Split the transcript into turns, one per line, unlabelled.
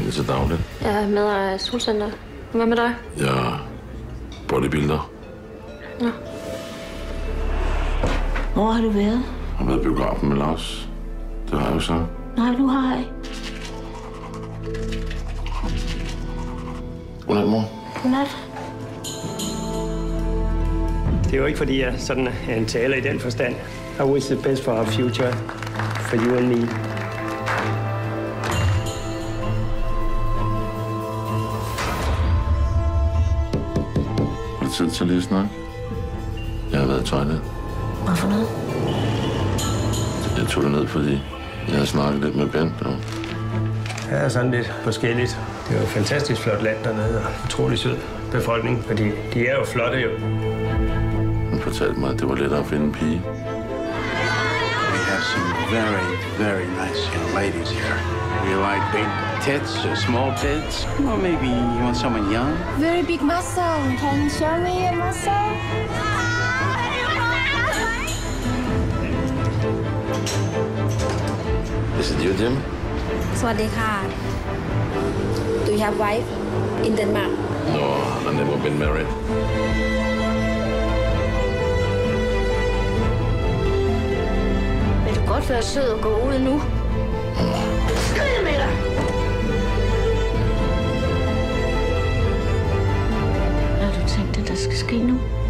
egentlig til dagligt?
Jeg er med af solcenter. Hvad med dig?
Jeg er bodybuilder.
Nå.
Hvor har du været?
Jeg har været i biografen med Lars. Det har jeg jo så.
Nej, du har ikke.
Godnat, mor.
Godnat.
Det er jo ikke, fordi jeg sådan er en taler i den forstand. I wish the best for our future, for you and me.
Har du tid til lige at snakke? Jeg har været i toilet.
Hvorfor noget?
Jeg tog det ned, fordi jeg havde snakket lidt med Bent. Og...
Det er sådan lidt forskelligt. Det er jo et fantastisk flot land dernede, og utrolig sød befolkning, fordi de er jo flotte jo.
Hun fortalte mig, at det var lettere at finde en pige.
We have some very, very nice young ladies here. We like big tits or small tits. Or maybe you want someone young.
Very big muscle. Can you show me your muscle?
Is it you, Jim?
สวัสดีค่ะ Do you have wife in Denmark?
No, I've never been married.
Vil du godt være sød og gå ud nu? Skrid med dig!
Hvad har du tænkt, at der skal ske nu?